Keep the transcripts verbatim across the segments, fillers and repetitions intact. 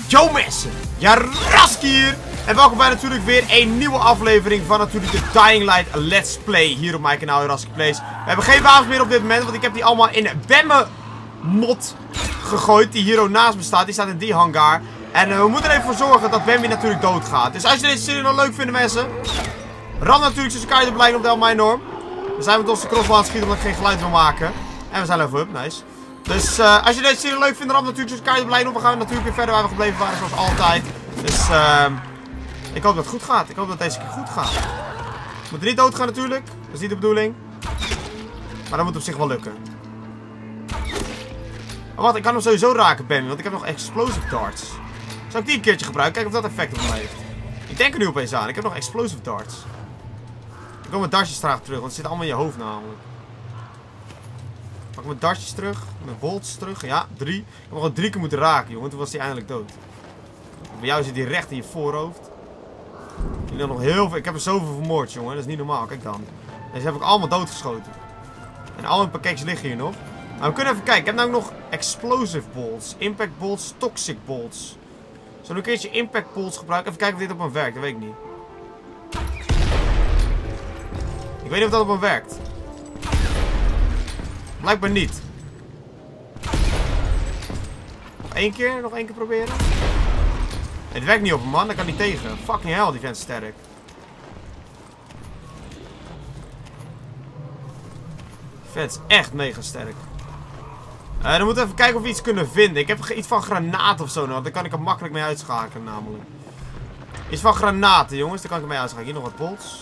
Yo mensen, Jarask hier. En welkom bij natuurlijk weer een nieuwe aflevering van natuurlijk de Dying Light Let's Play hier op mijn kanaal Jarask Plays. We hebben geen wapens meer op dit moment, want ik heb die allemaal in Bemme mod gegooid die hier ook naast me staat. Die staat in die hangar. En uh, we moeten er even voor zorgen dat Bambi natuurlijk doodgaat. Dus als je deze serie nog leuk vindt mensen, ram natuurlijk tussen elkaar op lijn op de Elmai norm. We zijn met onze crossbow aan het schieten omdat ik geen geluid wil maken. En we zijn level up, nice. Dus uh, als je deze serie leuk vindt, ram natuurlijk tussen elkaar op lijn op. We gaan natuurlijk weer verder waar we gebleven waren zoals altijd. Dus uh, ik hoop dat het goed gaat. Ik hoop dat deze keer goed gaat. We moeten niet doodgaan natuurlijk. Dat is niet de bedoeling. Maar dat moet op zich wel lukken. Oh, wat, ik kan hem sowieso raken, Bambi, want ik heb nog explosive darts. Zal ik die een keertje gebruiken? Kijken of dat effect op mij heeft. Ik denk er nu opeens aan. Ik heb nog explosive darts. Ik kom mijn dartjes graag terug, want het zit allemaal in je hoofd namelijk. Pak mijn dartjes terug. Mijn bolts terug. Ja, drie. Ik heb nog gewoon drie keer moeten raken, jongen. Toen was hij eindelijk dood. Bij jou zit hij recht in je voorhoofd. Ik heb nog heel veel. Ik heb er zoveel vermoord, jongen. Dat is niet normaal. Kijk dan. Deze heb ik allemaal doodgeschoten. En al mijn pakketjes liggen hier nog. Maar we kunnen even kijken. Ik heb namelijk nog explosive bolts, impact bolts, toxic bolts. Zullen we een keertje impact bolts gebruiken? Even kijken of dit op hem werkt. Dat weet ik niet. Ik weet niet of dat op hem werkt. Blijkbaar niet. Nog één keer? Nog één keer proberen? Het werkt niet op hem, man. Dat kan niet tegen. Fucking hell, die vent is sterk. Die vent is echt mega sterk. Uh, dan moeten we even kijken of we iets kunnen vinden. Ik heb iets van granaten of zo, want daar kan ik er makkelijk mee uitschakelen namelijk. Iets van granaten, jongens. Daar kan ik er mee uitschakelen. Hier nog wat bolts.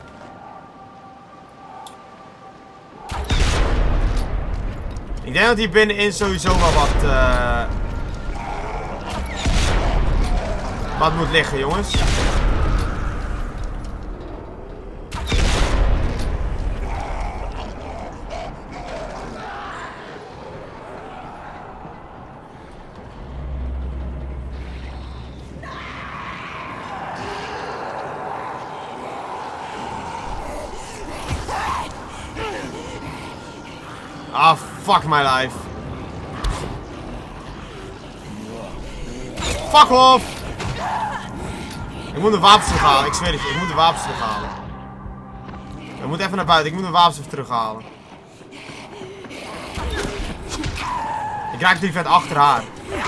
Ik denk dat hier binnenin sowieso wel wat... Uh... wat moet liggen, jongens. Ah, fuck my life. Fuck off! Ik moet de wapens terughalen, ik zweer het je, ik moet de wapens terughalen. Ik moet even naar buiten, ik moet de wapens even terughalen. Ik raak die vet achter haar.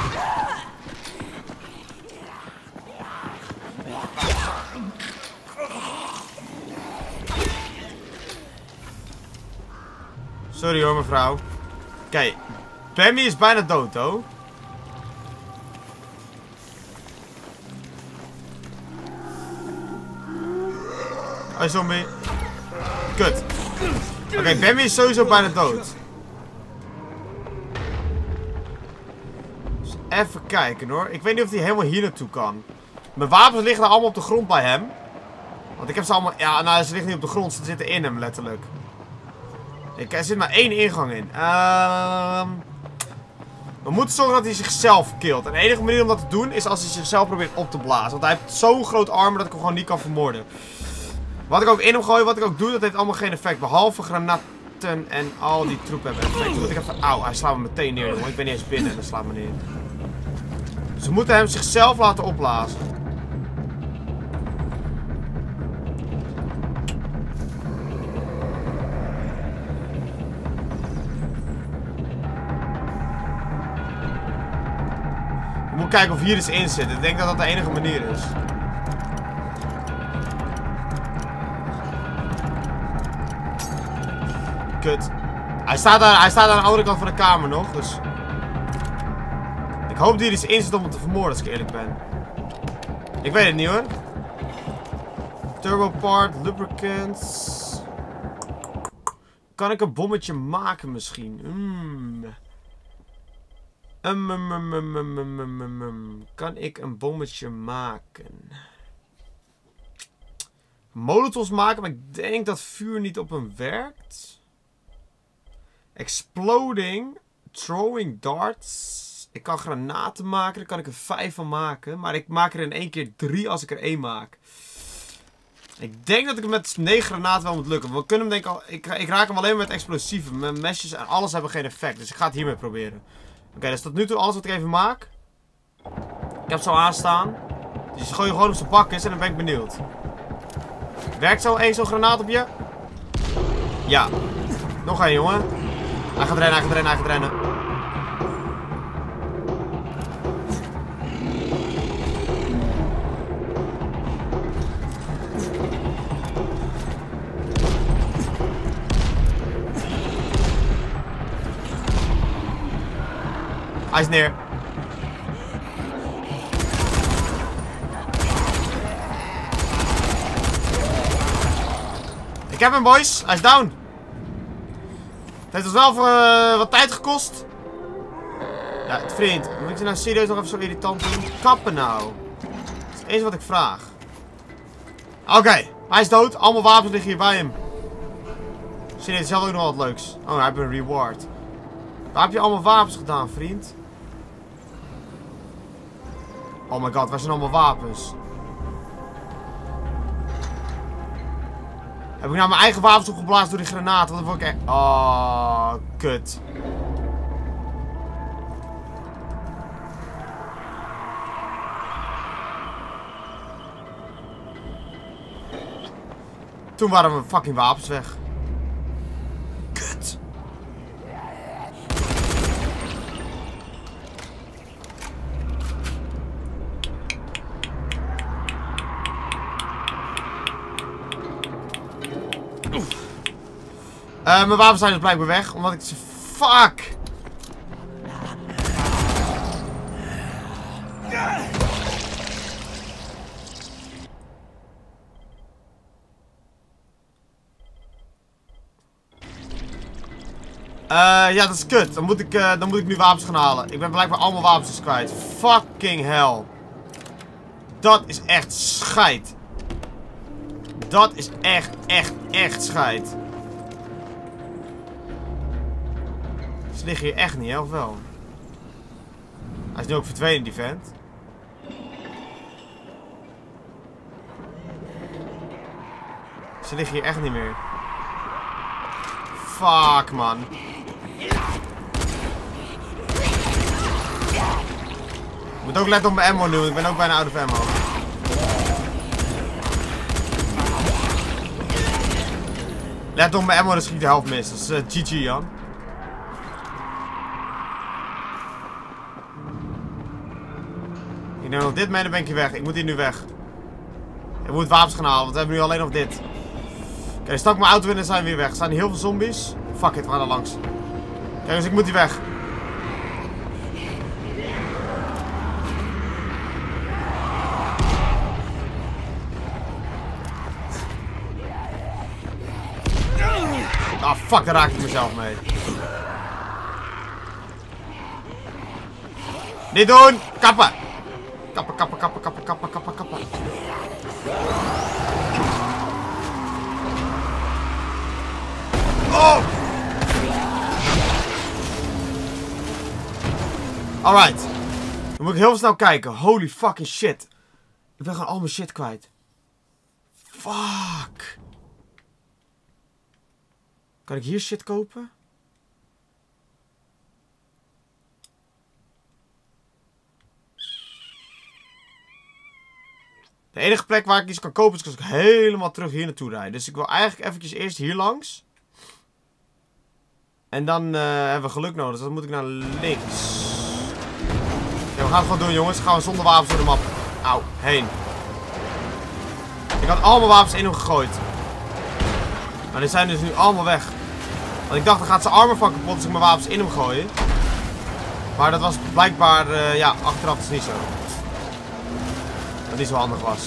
Sorry hoor, mevrouw. Oké, okay. Bambi is bijna dood, hoor. Hoi, zombie. Kut. Oké, okay, Bambi is sowieso bijna dood. Dus even kijken, hoor. Ik weet niet of hij helemaal hier naartoe kan. Mijn wapens liggen allemaal op de grond bij hem. Want ik heb ze allemaal... Ja, nou, ze liggen niet op de grond. Ze zitten in hem, letterlijk. Ik, er zit maar één ingang in. Uh, we moeten zorgen dat hij zichzelf killt. En de enige manier om dat te doen is als hij zichzelf probeert op te blazen. Want hij heeft zo'n groot armor dat ik hem gewoon niet kan vermoorden. Wat ik ook in hem gooi, wat ik ook doe, dat heeft allemaal geen effect. Behalve granaten en al die troepen hebben effect. Dus moet ik even... Auw, hij slaat me meteen neer, jongen. Ik ben niet eens binnen en hij slaat me neer. Dus we moeten hem zichzelf laten opblazen. Ik moet kijken of hier iets in zit. Ik denk dat dat de enige manier is. Kut. Hij staat, daar, hij staat aan de andere kant van de kamer nog, dus... Ik hoop dat hier iets in zit om hem te vermoorden, als ik eerlijk ben. Ik weet het niet, hoor. Turbo part, lubricants... Kan ik een bommetje maken misschien? Mm. Um, um, um, um, um, um, um, um, um. Kan ik een bommetje maken? Molotovs maken, maar ik denk dat vuur niet op hem werkt. Exploding. Throwing darts. Ik kan granaten maken, daar kan ik er vijf van maken. Maar ik maak er in één keer drie als ik er één maak. Ik denk dat ik het met negen granaten wel moet lukken. We kunnen hem denk ik al... Ik, ik raak hem alleen maar met explosieven. Mijn mesjes en alles hebben geen effect. Dus ik ga het hiermee proberen. Oké, okay, dat is tot nu toe alles wat ik even maak. Ik heb zo aanstaan. Dus je gooi je gewoon op zijn bakjes en dan ben ik benieuwd. Werkt zo één zo'n granaat op je? Ja. Nog één, jongen. Hij gaat rennen, hij gaat rennen, hij gaat rennen. Hij is neer. Ik heb hem, boys. Hij is down. Het heeft ons wel uh, wat tijd gekost. Ja, vriend. Moet ik je nou serieus nog even zo irritant doen? Kappen nou. Dat is het enige wat ik vraag. Oké. Okay. Hij is dood. Allemaal wapens liggen hier bij hem. Serieus, is zelf ook nog wat leuks. Oh, hij heeft een reward. Waar heb je allemaal wapens gedaan, vriend? Oh my god, waar zijn allemaal wapens? Heb ik nou mijn eigen wapens opgeblazen door die granaten? Wat word ik echt... Oh, kut. Toen waren mijn fucking wapens weg. Kut. Uh, mijn wapens zijn dus blijkbaar weg, omdat ik ze... Fuck! Uh, ja, dat is kut. Dan moet, ik, uh, dan moet ik nu wapens gaan halen. Ik ben blijkbaar allemaal wapens dus kwijt. Fucking hell. Dat is echt scheid. Dat is echt, echt, echt scheid. Ze liggen hier echt niet, hè? Of wel? Hij is nu ook verdwenen, die vent. Ze liggen hier echt niet meer. Fuck, man. Ik moet ook letten op mijn ammo nu. Ik ben ook bijna out of ammo. Let op mijn ammo, dan schiet de helft mis. Dat is uh, G G, Jan. Ik neem nog dit mee, dan ben ik hier weg. Ik moet hier nu weg. Ik moet wapens gaan halen, want we hebben nu alleen nog dit. Oké, okay, stak mijn auto in en zijn we weer weg. Er zijn heel veel zombies. Fuck it, we gaan er langs. Kijk, dus ik moet hier weg. Ah, oh, fuck, daar raak ik mezelf mee. Niet doen! Kappen! Kappen, kappen, kappen, kappen, kappen, kappen, kappen. Oh! Alright. Dan moet ik heel snel kijken. Holy fucking shit. Ik ben gewoon al mijn shit kwijt. Fuck. Kan ik hier shit kopen? De enige plek waar ik iets kan kopen is als ik helemaal terug hier naartoe rijd. Dus ik wil eigenlijk eventjes eerst hier langs. En dan uh, hebben we geluk nodig. Dus dan moet ik naar links. Ja, we gaan het gewoon doen, jongens. Dan gaan we zonder wapens door de map. Auw, heen. Ik had allemaal wapens in hem gegooid. Maar die zijn dus nu allemaal weg. Want ik dacht, dan gaat zijn armor van kapot als ik mijn wapens in hem gooi. Maar dat was blijkbaar, uh, ja, achteraf is niet zo. Dat niet zo handig was.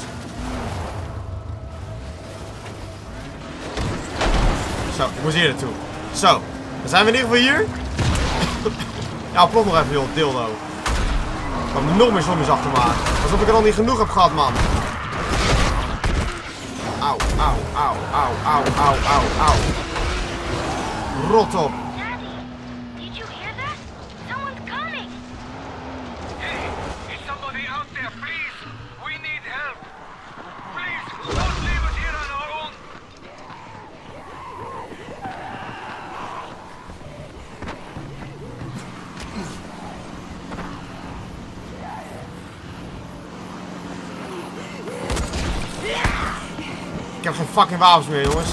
Zo, ik moest hier naartoe. Zo, dan zijn we in ieder geval hier. Ja, plot nog even, joh, dildo. Ik kan er nog meer zombies achter maken. Alsof ik er al niet genoeg heb gehad, man. Auw, auw, auw, auw, auw, auw, auw, auw. Rot op. heb geen fucking wapens meer, jongens.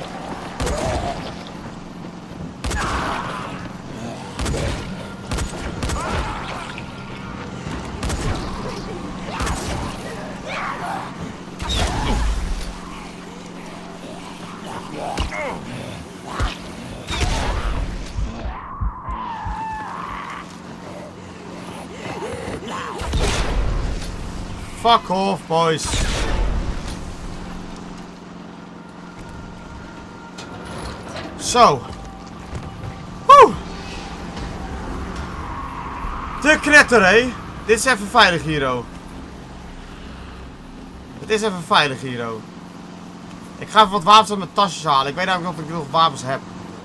Fuck off, boys. Zo. Woe. De knetter, hé. Dit is even veilig, Hero. Het is even veilig, Hero. Ik ga even wat wapens uit mijn tasjes halen. Ik weet namelijk nog of ik nog wapens heb.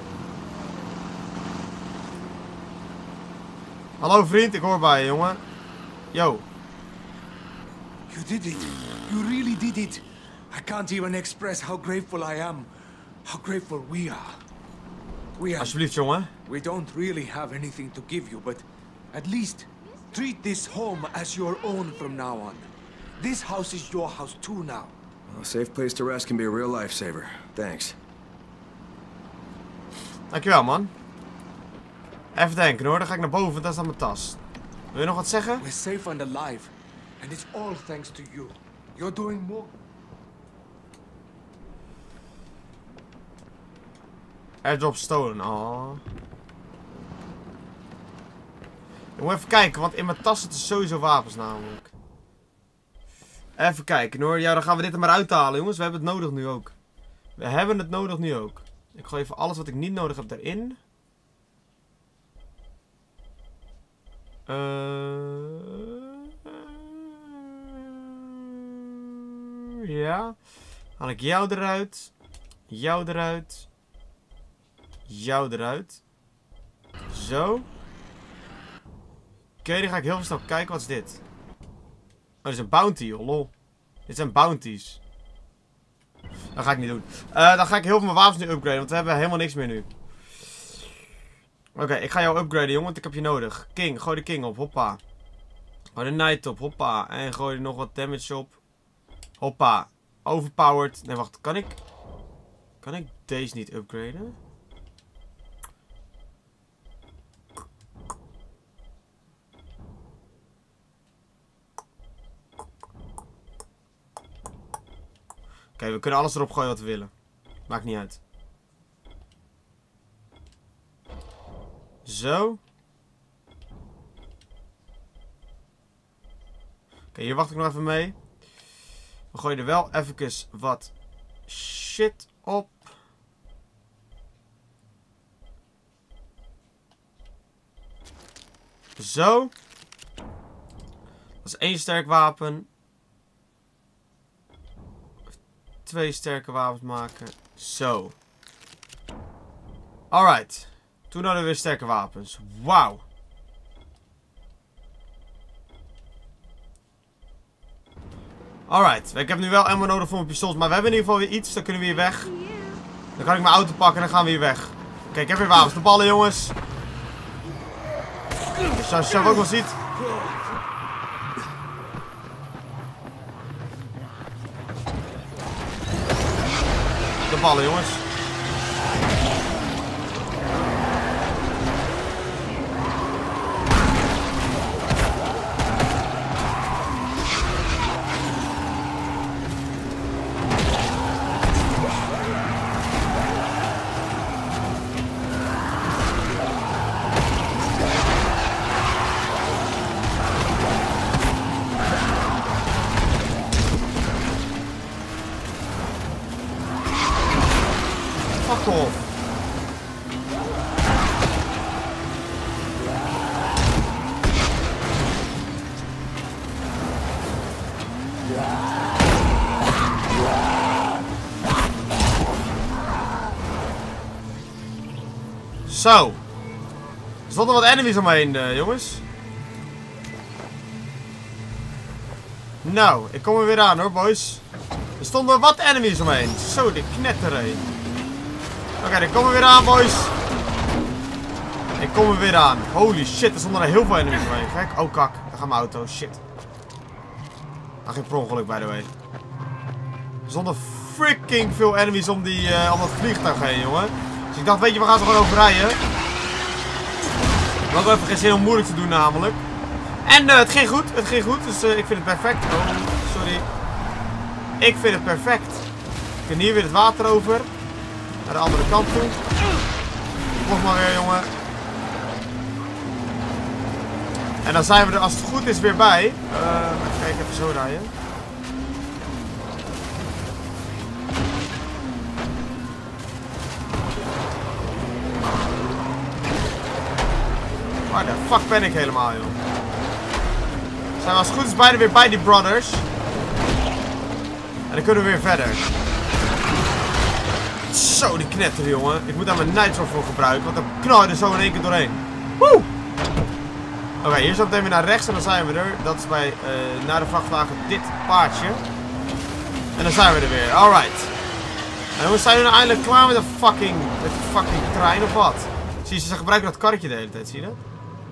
Hallo vriend, ik hoor bij je, jongen. Yo. You did it. You really did it. I can't even express how grateful I am. How grateful we are. We are. Alsjeblieft, jongen. We don't really have anything to give you, but at least treat this home as your own from now on. This house is your house too now. A safe place to rest can be a real lifesaver. Thanks. Dankjewel, man. Even denken hoor, dan ga ik naar boven, dat is dan mijn tas. Wil je nog wat zeggen? We're safe and alive. And it's all thanks to you. You're doing more. Airdrop stolen, oh. Ik moet even kijken, want in mijn tas zitten sowieso wapens namelijk. Even kijken hoor, ja dan gaan we dit er maar uithalen jongens, we hebben het nodig nu ook. We hebben het nodig nu ook. Ik gooi even alles wat ik niet nodig heb erin. Uh... Ja. Haal ik jou eruit. Jou eruit. Jou eruit. Zo. Oké, okay, dan ga ik heel snel kijken. Wat is dit? Oh, dit is een bounty. Oh, lol. Dit zijn bounties. Dat ga ik niet doen. Uh, dan ga ik heel veel mijn wapens nu upgraden. Want we hebben helemaal niks meer nu. Oké, okay, ik ga jou upgraden, jongen. Want ik heb je nodig. King, gooi de king op. Hoppa. Gooi de knight op. Hoppa. En gooi er nog wat damage op. Hoppa. Overpowered. Nee, wacht. Kan ik... Kan ik deze niet upgraden? Oké, okay, we kunnen alles erop gooien wat we willen. Maakt niet uit. Zo. Oké, okay, hier wacht ik nog even mee. We gooien er wel even wat shit op. Zo. Dat is één sterk wapen. Twee sterke wapens maken. Zo. Alright. Toen hadden we weer sterke wapens. Wauw. Alright. Ik heb nu wel ammo nodig voor mijn pistols. Maar we hebben in ieder geval weer iets. Dan kunnen we hier weg. Dan kan ik mijn auto pakken en dan gaan we hier weg. Oké, okay, ik heb weer wapens. De ballen, jongens. Dus zoals je zelf ook wel ziet. De ballen, jongens. Fuck off. Zo. Er stonden wat enemies omheen, uh, jongens. Nou, ik kom er weer aan hoor, boys. Er stonden wat enemies omheen. Zo, de knetterij. Oké, okay, dan komen we weer aan, boys. Ik kom er weer aan. Holy shit, er stonden er heel veel enemies omheen. Gek. Oh, kak. Daar gaat mijn auto. Shit. Ah, geen per ongeluk, by the way. Er stonden freaking veel enemies om, die, uh, om dat vliegtuig heen, jongen. Dus ik dacht, weet je, we gaan ze gewoon overrijden. We hadden even geen zin om moeilijk te doen, namelijk. En uh, het ging goed, het ging goed, dus uh, ik vind het perfect. Oh, sorry. Ik vind het perfect. Ik kan hier weer het water over. Naar de andere kant toe. Nog maar weer, jongen. En dan zijn we er, als het goed is, weer bij. Uh, even kijken, even zo rijden. Waar de fuck ben ik helemaal, joh? Zijn we als het goed is bijna weer bij die brothers. En dan kunnen we weer verder. Zo, die knetter, jongen. Ik moet daar mijn nitro voor gebruiken, want dan knal je er zo in één keer doorheen. Woe! Oké, okay, hier zo meteen weer naar rechts en dan zijn we er. Dat is bij, uh, naar de vrachtwagen, dit paardje. En dan zijn we er weer. Alright. En we zijn nu nou eindelijk klaar met de fucking, met de fucking trein of wat? Zie je, ze gebruiken dat karretje de hele tijd, zie je dat?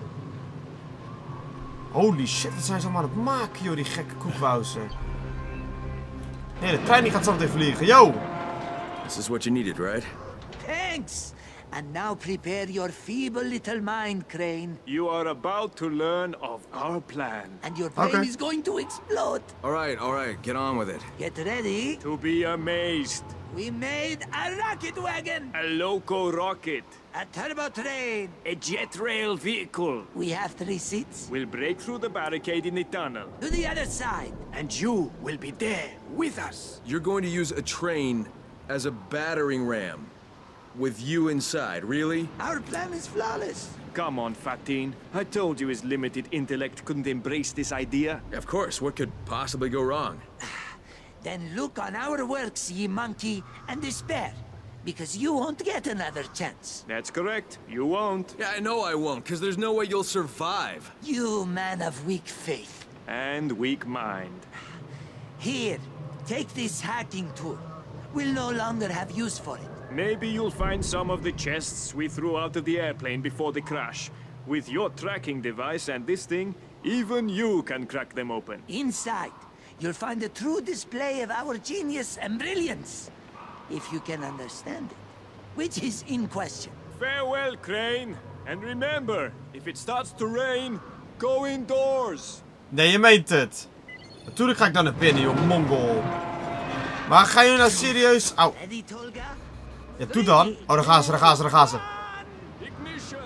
Holy shit, wat zijn ze allemaal aan het maken, joh, die gekke koekwauzen. Nee, de trein die gaat zo meteen vliegen, yo! This is what you needed, right? Thanks! And now prepare your feeble little mind, Crane. You are about to learn of our plan. And your plane Okay. is going to explode. Alright, alright, get on with it. Get ready. To be amazed. We made a rocket wagon, A loco rocket. a turbo train. A jet rail vehicle. We have three seats. Will break through the barricade in the tunnel. To the other side. And you will be there with us. You're going to use a train as a battering ram. With you inside, really? Our plan is flawless. Come on, Fatin. I told you his limited intellect couldn't embrace this idea. Of course, what could possibly go wrong? Then look on our works, ye monkey, and despair. Because you won't get another chance. That's correct. You won't. Yeah, I know I won't, because there's no way you'll survive. You man of weak faith. And weak mind. Here, take this hacking tool. We'll no longer have use for it. Maybe you'll find some of the chests we threw out of the airplane before the crash. With your tracking device and this thing, even you can crack them open. Inside, you'll find a true display of our genius and brilliance. If you can understand it, which is in question. Farewell, Crane. And remember, if it starts to rain, go indoors. Nee, je meent het. Natuurlijk ga ik dan naar binnen, joh, mongol. Maar ga je nou serieus... Au. Ready, Tolga? Ja, doe dan. Oh, daar gaan ze, daar gaan ze, daar gaan ze. Ignition.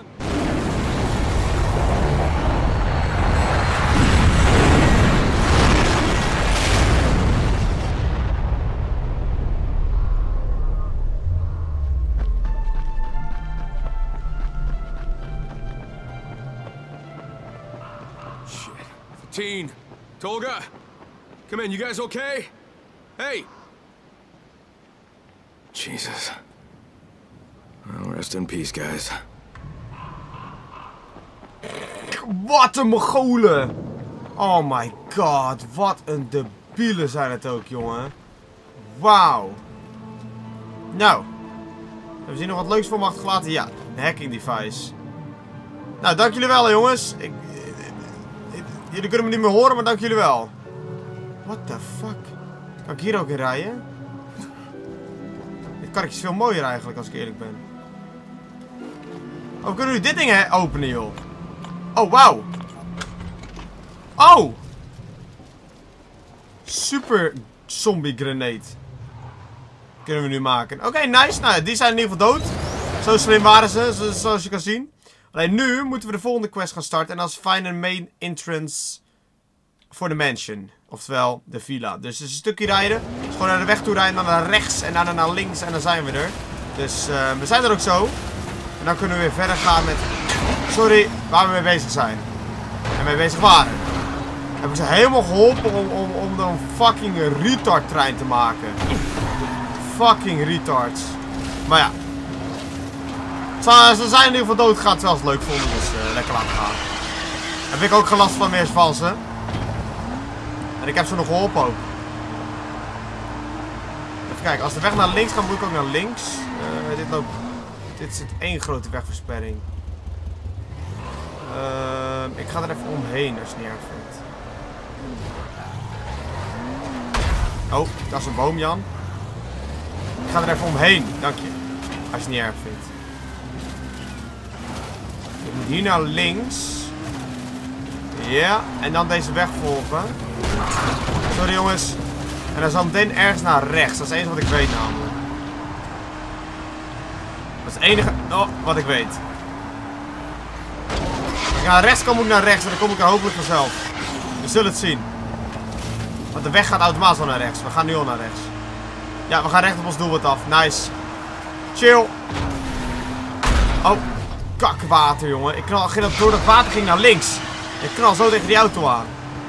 Shit. Fatin, Tolga, come in, you guys okay? Hey! Jesus. Well, rest in peace, guys. Wat een Mongolen! Oh my god, wat een debielen zijn het ook, jongen. Wauw. Nou. Hebben we hier nog wat leuks voor me achtergelaten? Ja, een hacking device. Nou, dank jullie wel, jongens. Ik, ik, jullie kunnen me niet meer horen, maar dank jullie wel. What the fuck? Kan ik hier ook in rijden? Dit karretje is veel mooier eigenlijk, als ik eerlijk ben. Oh, we kunnen nu dit ding hè, openen, joh. Oh, wauw. Oh! Super zombie grenade. Kunnen we nu maken. Oké, okay, nice. Nou, die zijn in ieder geval dood. Zo slim waren ze, zoals je kan zien. Alleen nu moeten we de volgende quest gaan starten. En dat is find a main entrance voor de mansion. Oftewel, de villa. Dus het is een stukje rijden. Dus gewoon naar de weg toe rijden, dan naar rechts en dan naar links. En dan zijn we er. Dus uh, we zijn er ook zo. En dan kunnen we weer verder gaan met... Sorry, waar we mee bezig zijn. En mee bezig waren. Heb ik ze helemaal geholpen om, om, om een fucking retard trein te maken. Fucking retards. Maar ja. Ze, ze zijn in ieder geval doodgegaan terwijl ze het leuk vonden. Dus uh, lekker laten gaan. Heb ik ook gelast van meer van ze. En ik heb ze nog geholpen ook. Even kijken, als de weg naar links gaat, moet ik ook naar links. Uh, dit loopt... Dit zit één grote wegversperring. Uh, ik ga er even omheen als je het niet erg vindt. Oh, dat is een boom, Jan. Ik ga er even omheen. Dank je. Als je het niet erg vindt. Ik moet hier naar links. Ja. En dan deze weg volgen. Sorry jongens. En dan zo meteen ergens naar rechts. Dat is het enige wat ik weet namelijk. Dat is het enige oh, wat ik weet. Als ik naar rechts kom, moet ik naar rechts. En dan kom ik er hopelijk vanzelf. We zullen het zien. Want de weg gaat automatisch al naar rechts. We gaan nu al naar rechts. Ja, we gaan recht op ons doelwit af. Nice. Chill. Oh. Kakwater, jongen. Ik knal door dat water ging naar links. Ik knal zo tegen die auto aan.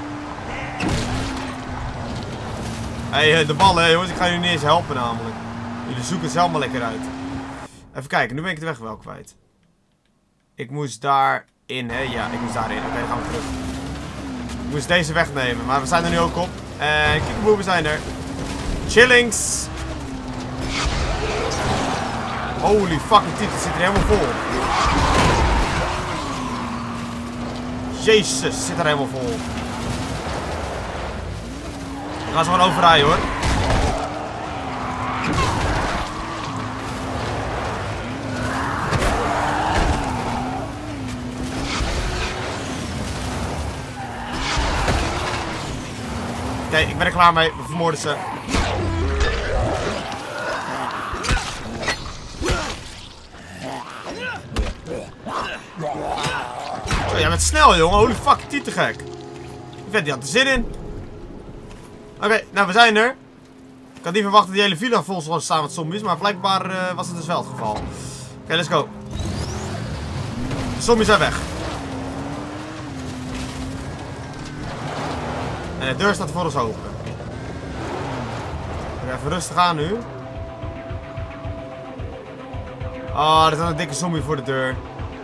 Hé, hey, de ballen, jongens. Ik ga jullie niet eens helpen namelijk. Jullie zoeken het zelf maar lekker uit. Even kijken. Nu ben ik de weg wel kwijt. Ik moest daarin, hè? Ja, ik moest daarin. Oké, okay, dan gaan we terug. Ik moest deze weg nemen. Maar we zijn er nu ook op. En kiekeboe, we zijn er. Chillings. Holy fucking titel, het zit er helemaal vol. Jezus, het zit er helemaal vol. We gaan ze gewoon overrijden hoor. Oké, okay, ik ben er klaar mee. We vermoorden ze. Zo, jij bent snel, jongen. Holy fuck, die te gek. Ik vind die had er zin in. Oké, okay, nou, we zijn er. Ik had niet verwacht dat die hele villa vol zou staan met zombies, maar blijkbaar uh, was het dus wel het geval. Oké, okay, let's go. De zombies zijn weg. En de deur staat voor ons open. Even rustig aan nu. Oh, er staat een dikke zombie voor de deur.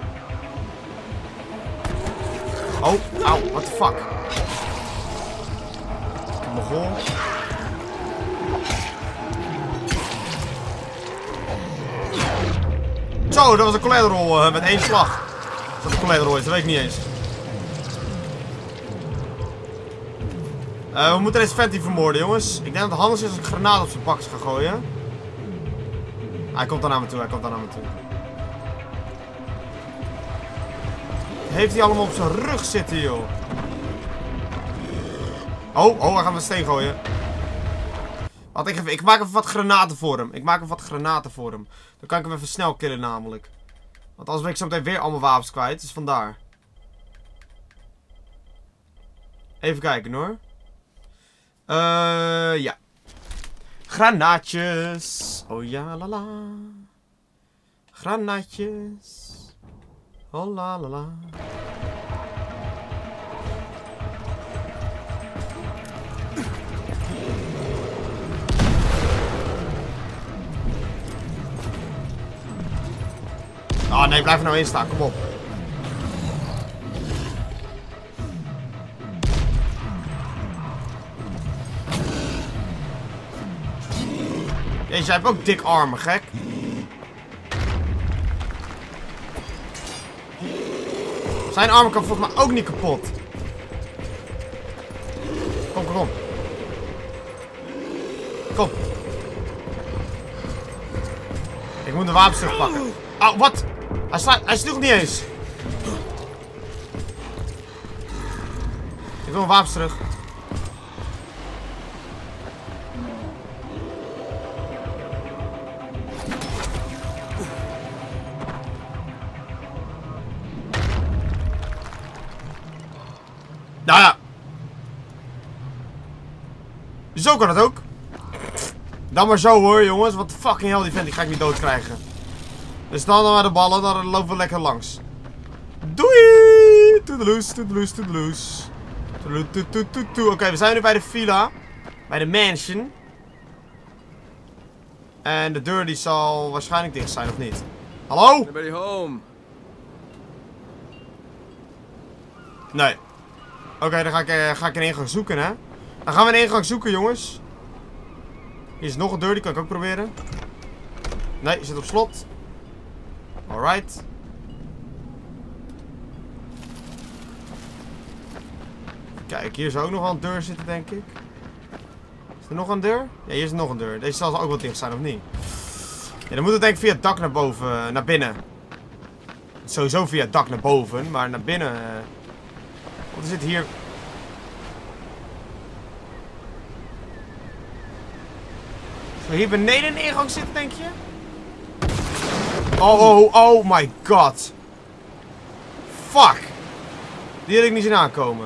Oh, auw, what the fuck. Mogol. Zo, dat was een collateral uh, met één slag. Dat een collateral is, dat weet ik niet eens. Uh, we moeten deze vent hier vermoorden, jongens. Ik denk dat het handig is als ik een granaat op zijn bakjes ga gooien. Hij komt dan naar me toe, hij komt dan naar me toe. Heeft hij allemaal op zijn rug zitten, joh? Oh, oh, hij gaat met steen gooien. Wacht, ik, ik maak even wat granaten voor hem. Ik maak even wat granaten voor hem. Dan kan ik hem even snel killen, namelijk. Want anders ben ik zo meteen weer allemaal wapens kwijt. Dus vandaar. Even kijken, hoor. Eh, uh, ja. Granaatjes. Oh ja, la la. Granaatjes. Oh la la la. Oh nee, blijf er nou in staan, kom op. Jezus, jij hebt ook dik armen, gek. Zijn armen kan volgens mij ook niet kapot. Kom, kom, kom. Kom. Ik moet de wapens terugpakken. Oh, wat? Hij, slaat, hij sloeg niet eens. Ik wil mijn wapens terug. Nou ja. Zo kan het ook. Dan maar zo hoor, jongens. Wat fucking hell, die vent die ga ik niet dood krijgen. Dus dan maar de ballen, dan lopen we lekker langs. Doei! Toedeloes, toedeloes, toedeloes. Oké, okay, we zijn nu bij de villa. Bij de mansion. En de deur die zal waarschijnlijk dicht zijn, of niet? Hallo? Everybody home. Nee. Oké, okay, dan ga ik, uh, ga ik een ingang zoeken, hè. Dan gaan we een ingang zoeken, jongens. Hier is nog een deur, die kan ik ook proberen. Nee, die zit op slot. Alright. Kijk, hier zou ook nog wel een deur zitten, denk ik. er nog een deur? Ja, hier is nog een deur. Deze zal ook wel dicht zijn, of niet? Ja, dan moet het denk ik via het dak naar boven, naar binnen. Sowieso via het dak naar boven, maar naar binnen... Uh... Wat is het hier? Zou hier beneden in de ingang zitten, denk je? Oh, oh, oh my god. Fuck. Die had ik niet zien aankomen.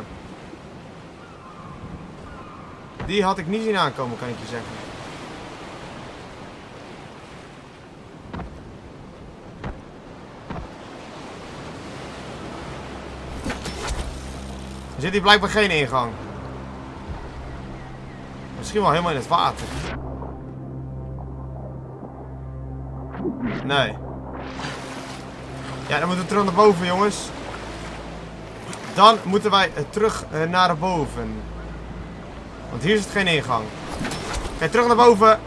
Die had ik niet zien aankomen, kan ik je zeggen. Er zit hier blijkbaar geen ingang. Misschien wel helemaal in het water. Nee. Ja, dan moeten we terug naar boven, jongens. Dan moeten wij terug uh, naar boven. Want hier is het geen ingang. Kijk, terug naar boven.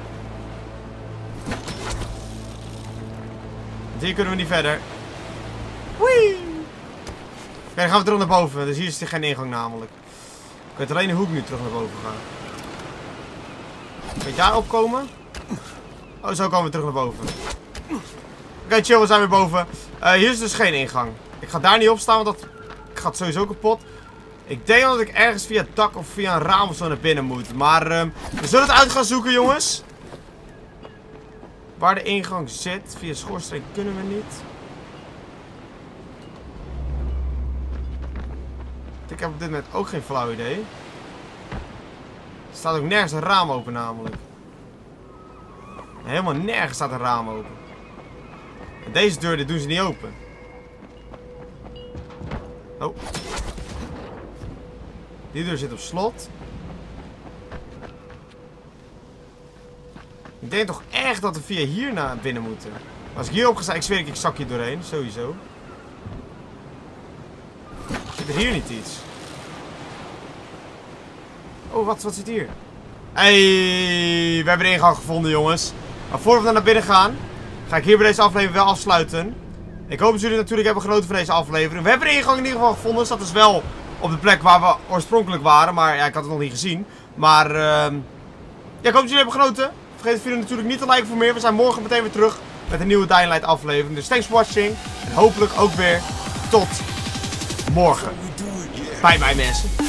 Want hier kunnen we niet verder. Whee! Kijk, dan gaan we terug naar boven. Dus hier is er geen ingang namelijk. Ik weet alleen hoe ik nu terug naar boven ga. Kan je daar opkomen? Oh, zo komen we terug naar boven. Oké, okay, chill, we zijn weer boven. Uh, hier is dus geen ingang. Ik ga daar niet op staan, want dat gaat sowieso kapot. Ik denk dat ik ergens via het dak of via een raam of zo naar binnen moet. Maar uh, we zullen het uit gaan zoeken, jongens. Waar de ingang zit. Via schoorsteen kunnen we niet. Ik heb op dit moment ook geen flauw idee. Er staat ook nergens een raam open namelijk. Helemaal nergens staat een raam open. En deze deur, dit doen ze niet open. Oh. Die deur zit op slot. Ik denk toch echt dat we via hier naar binnen moeten. Als ik hier op ga staan, ik zweer ik, ik zak hier doorheen. Sowieso. Zit er hier niet iets? Oh, wat, wat zit hier? Hey, we hebben de ingang gevonden, jongens. Maar voordat we naar binnen gaan, ga ik hier bij deze aflevering wel afsluiten. Ik hoop dat jullie natuurlijk hebben genoten van deze aflevering. We hebben de ingang in ieder geval gevonden. Dus dat is wel op de plek waar we oorspronkelijk waren. Maar ja, ik had het nog niet gezien. Maar uh, ja, ik hoop dat jullie hebben genoten. Vergeet de video natuurlijk niet te liken voor meer. We zijn morgen meteen weer terug met een nieuwe Dying Light aflevering. Dus thanks for watching. En hopelijk ook weer tot morgen. Bye bye mensen.